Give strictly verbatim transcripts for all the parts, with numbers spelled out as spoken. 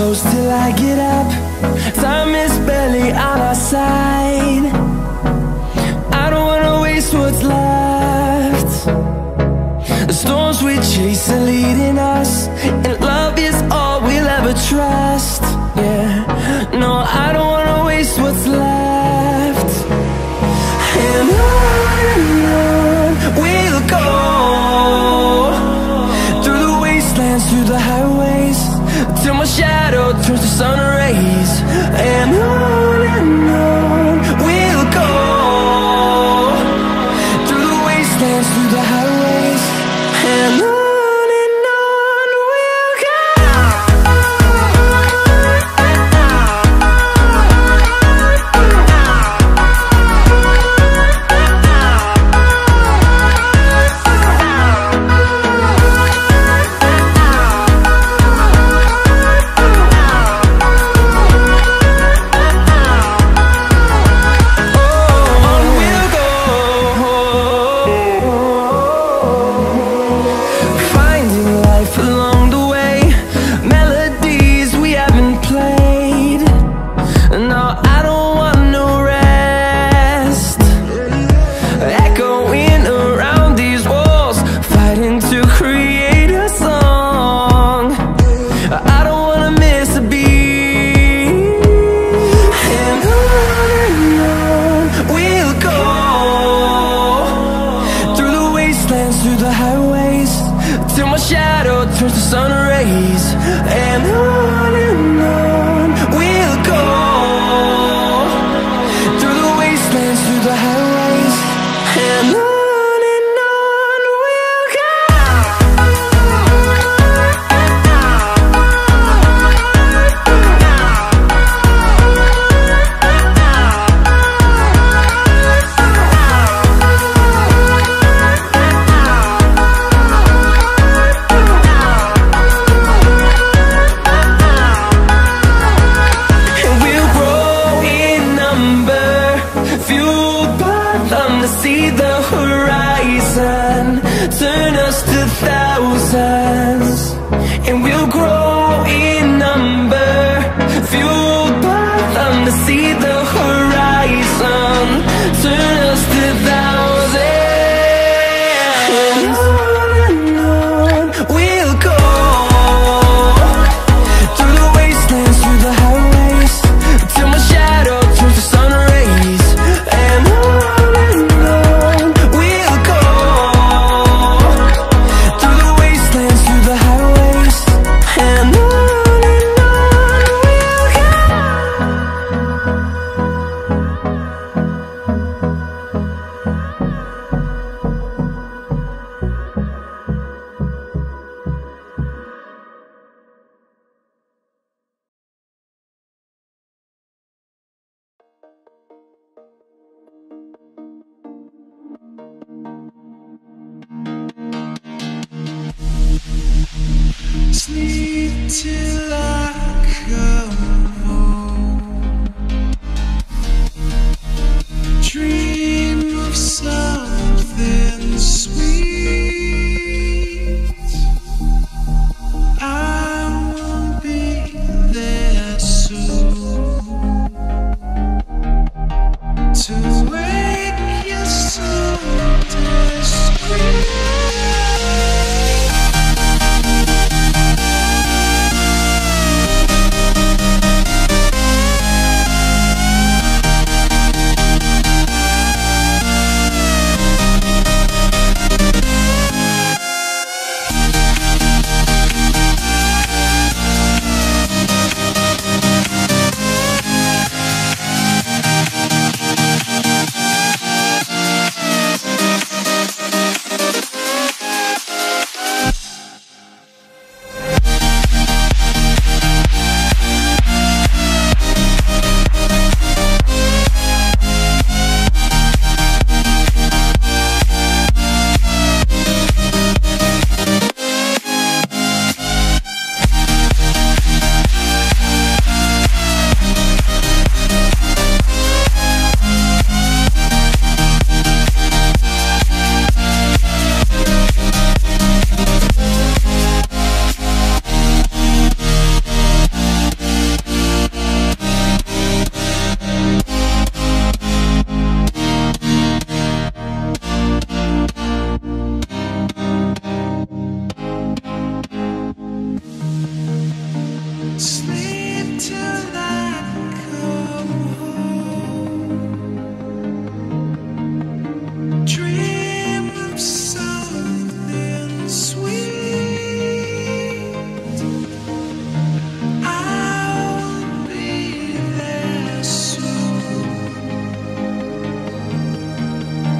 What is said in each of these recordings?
close till I get up. Time is barely on our side. I don't wanna waste what's left. The storms we chase are leading us, and love is all we'll ever trust. Yeah, no, I don't wanna waste what's left. And on and on we'll go, through the wastelands, through the highways, till my shadow turns to sun rays. And on and on we'll go, through the wastelands, through the highways, and on. Through the highways, till my shadow turns to sun rays. And on and on we'll go, through the wastelands, through the highways, and on. See the horizon turn us to thousands, and we'll grow in number, fueled by them. To see the horizon turn us to thousands, and on and on we'll go, through the wastelands, through the highways, till my shadow turns to sun rays. And on sleep till I come home, dream of something sweet. I won't be there soon to wake you so discreet.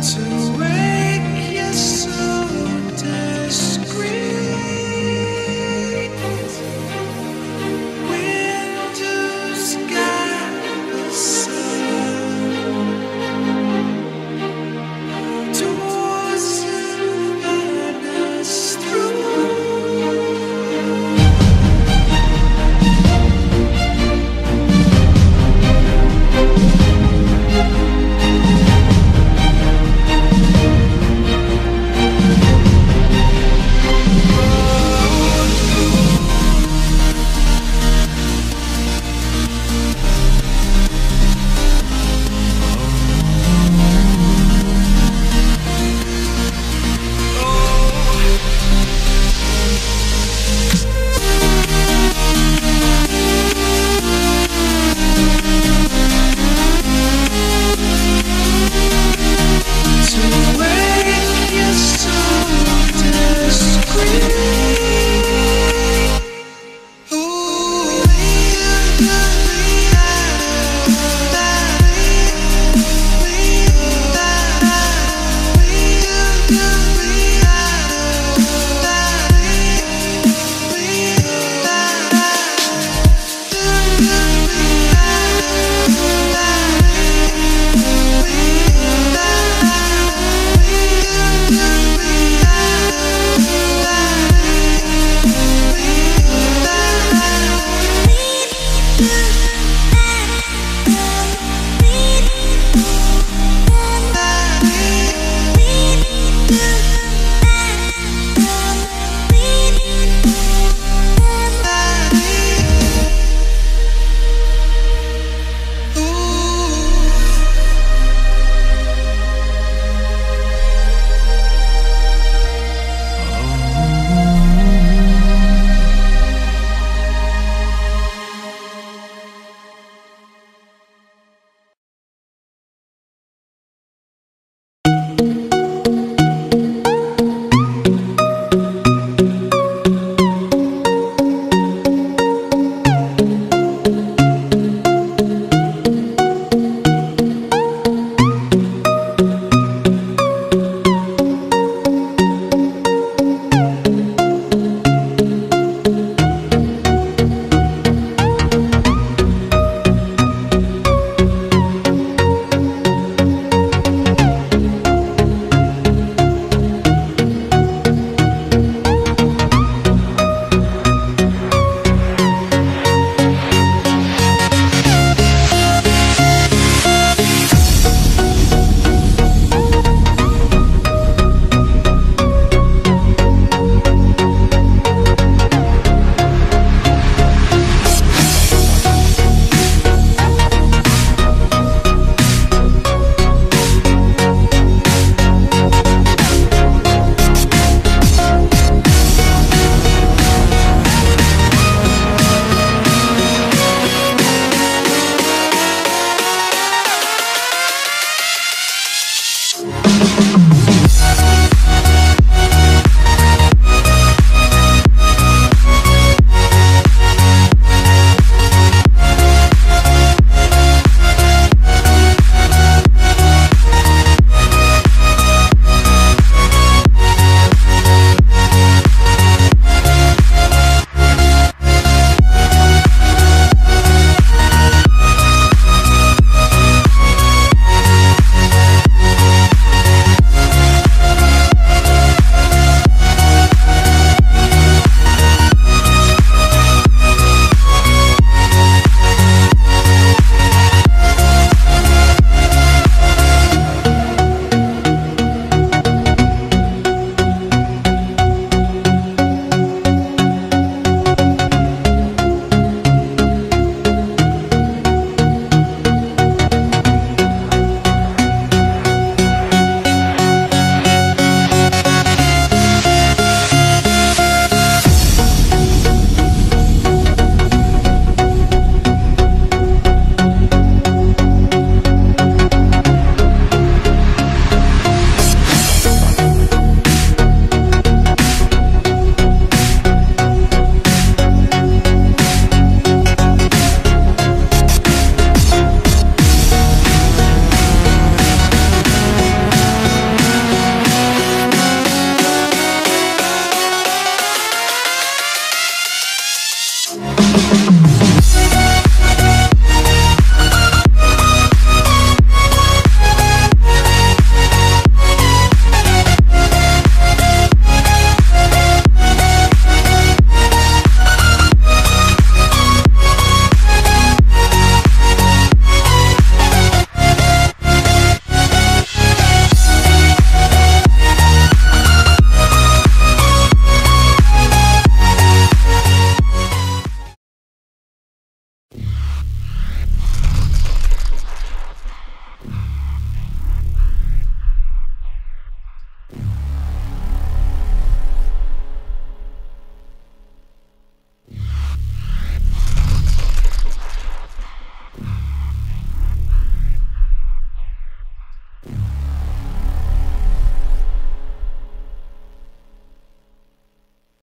to